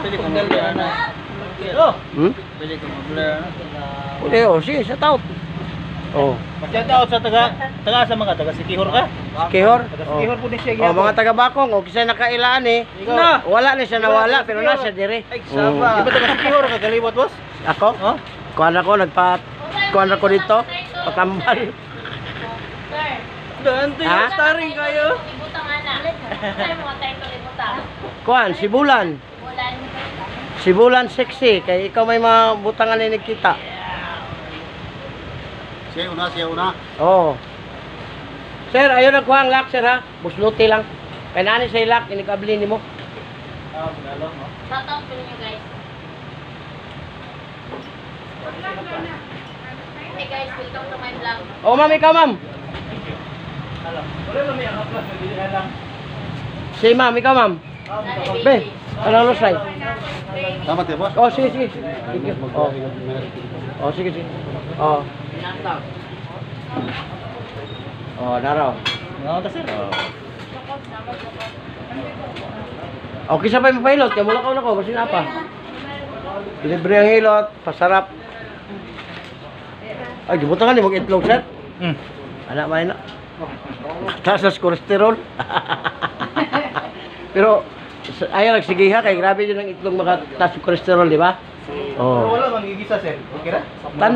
Pwede ko mag-blur na. Oh. Pwede ko mag-blur na. Pwede, oh, sige, sa taot. Oh. Mag-shout out sa taga sa mga taga Sikihor ka? Sikihor? Taga Sikihor po din siya. Oh, mga taga Bakong, o kisay nakailaan eh. Na. Wala na siya nawala, pero nasa dire. Ay, saba. Di ba taga Sikihor ka kaliwat, boss? Ako? Oh? Kuhan ako, kuhan ako dito. Patambal. Ganto yung starring kayo. Libutang anak. Ay, mga title libutang. Kuhan, Sibulan. Bulan. Sibulan sexy, kay ikaw may mga butangan na nakita. Siya una. Oo. Sir, ayun nagkuha ang lock, sir ha. Busluti lang. Kaya nani sa ilak, inikabili ni mo. Shout out po ninyo guys. Hey guys, welcome to my vlog. Oh, ma'am, ikaw, ma'am. Wala naman yung upload, nagdilihan lang. Si ma'am, ikaw, ma'am. Nanay Be, baby. ano lusay? Tama tayo, boss? Oh, sige, sige. Sige. Oh. Oh, sige, sige. Oh. Oh, naraw. Ano ta, sir? Okay, sabay mo pilot. Kaya mula ka na ko, basin apa. Libre ang hilot, pasarap. Ay, gibutan ka ni mag-itlog, sir. Anak, may na. Taas na kolesterol. Pero, ayaw sige ha, kay grabe yun ang itlog makataas ng kolesterol, di ba? Pero wala, magigisa, sir. Okay na?